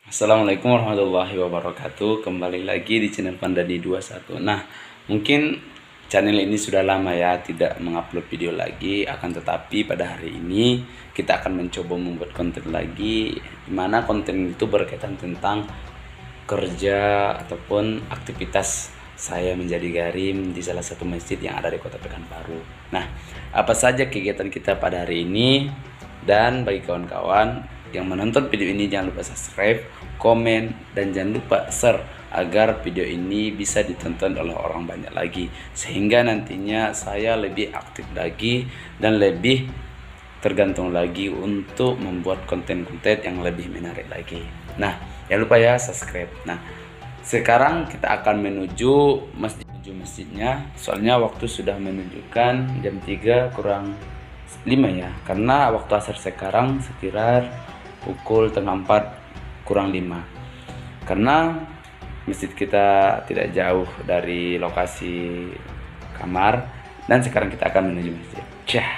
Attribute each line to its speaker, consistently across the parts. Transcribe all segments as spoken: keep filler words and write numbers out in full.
Speaker 1: Assalamualaikum warahmatullahi wabarakatuh. Kembali lagi di channel Pandani dua puluh satu. Nah, mungkin channel ini sudah lama ya tidak mengupload video lagi. Akan tetapi pada hari ini kita akan mencoba membuat konten lagi, dimana konten itu berkaitan tentang kerja ataupun aktivitas saya menjadi garim di salah satu masjid yang ada di Kota Pekanbaru. Nah, apa saja kegiatan kita pada hari ini? Dan bagi kawan-kawan yang menonton video ini, jangan lupa subscribe, komen, dan jangan lupa share agar video ini bisa ditonton oleh orang banyak lagi, sehingga nantinya saya lebih aktif lagi dan lebih tergantung lagi untuk membuat konten-konten yang lebih menarik lagi. Nah, jangan lupa ya subscribe. Nah, sekarang kita akan menuju masjid, menuju masjidnya, soalnya waktu sudah menunjukkan jam tiga kurang lima ya, karena waktu asar sekarang sekitar pukul tengah empat kurang lima, karena masjid kita tidak jauh dari lokasi kamar, dan sekarang kita akan menuju masjid. Cah.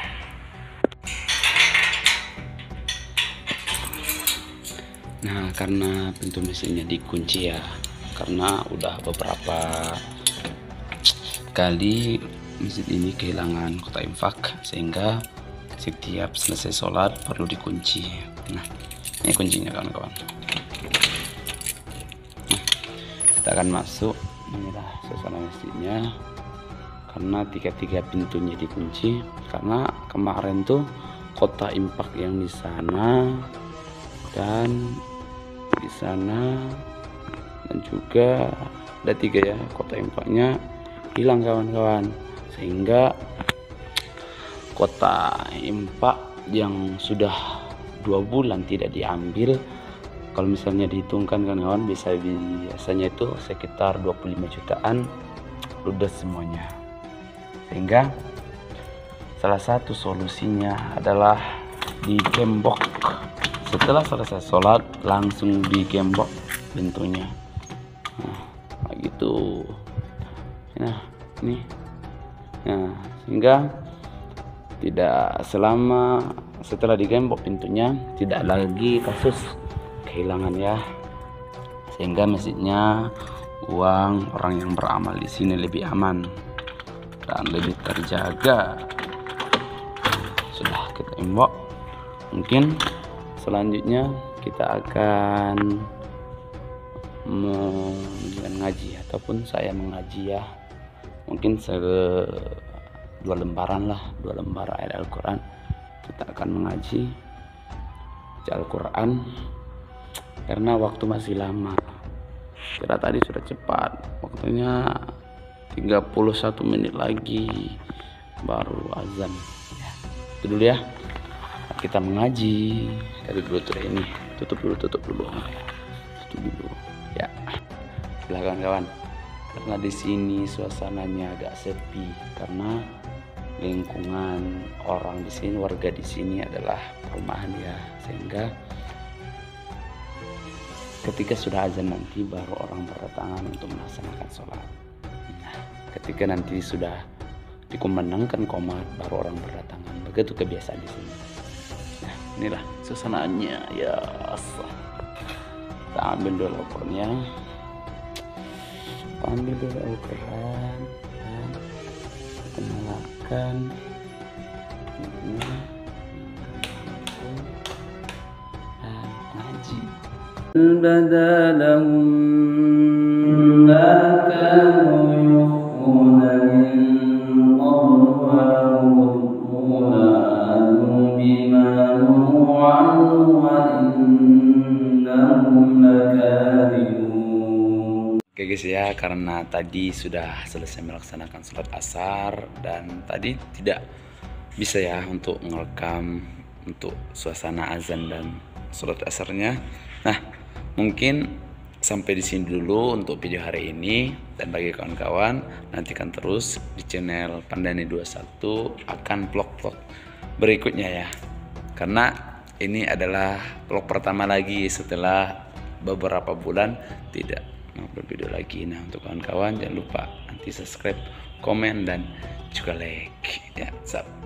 Speaker 1: Nah, karena pintu masjidnya dikunci ya, karena udah beberapa kali masjid ini kehilangan kotak infak, sehingga setiap selesai sholat perlu dikunci. Nah, ini kuncinya kawan-kawan. Nah, kita akan masuk. Inilah suasana masjidnya, karena tiga-tiga pintunya dikunci, karena kemarin tuh kotak infak yang di sana dan di sana dan juga ada tiga ya, kotak infaknya hilang kawan-kawan, sehingga kota infak yang sudah dua bulan tidak diambil, kalau misalnya dihitungkan kawan-kawan, bisa biasanya itu sekitar dua puluh lima jutaan ludes semuanya. Sehingga salah satu solusinya adalah digembok. Setelah selesai sholat langsung digembok pintunya. Nah, gitu. Nah, ini. Nah, sehingga tidak selama setelah digembok pintunya tidak lagi kasus kehilangan ya, sehingga masjidnya, uang orang yang beramal di sini lebih aman dan lebih terjaga. Sudah kita gembok, mungkin selanjutnya kita akan mau ngaji ataupun saya mengaji ya, mungkin se dua lembaran lah, dua lembar ayat Al-Quran kita akan mengaji Al-Quran, karena waktu masih lama. Kira tadi sudah cepat, waktunya tiga puluh satu menit lagi baru azan ya. Itu dulu ya, kita mengaji dari dulu tuh ini. Tutup dulu, tutup dulu, tutup dulu ya. Silakan kawan, karena di sini suasananya agak sepi, karena lingkungan orang di sini, warga di sini adalah perumahan ya, sehingga ketika sudah azan nanti baru orang berdatangan untuk melaksanakan sholat. Nah, ketika nanti sudah dikumandangkan qomat baru orang berdatangan. Begitu kebiasaan di sini. Nah, inilah suasananya ya. Kita ambil dulu Al-Qurannya, ambil dulu Al-Quran dan kita nyalakan ini dan ngaji. Bada lahum ma kanu yukhfuna min qablu wa lahum bima nuhu anhu wa innahum lakadibun. Oke guys ya, karena tadi sudah selesai melaksanakan sholat asar dan tadi tidak bisa ya untuk merekam untuk suasana azan dan sholat asarnya. Nah, mungkin sampai di sini dulu untuk video hari ini, dan bagi kawan-kawan nantikan terus di channel Pandani dua puluh satu akan vlog-vlog berikutnya ya, karena ini adalah vlog pertama lagi setelah beberapa bulan tidak upload video lagi. Nah, untuk kawan-kawan jangan lupa nanti subscribe, komen, dan juga like ya. Sap.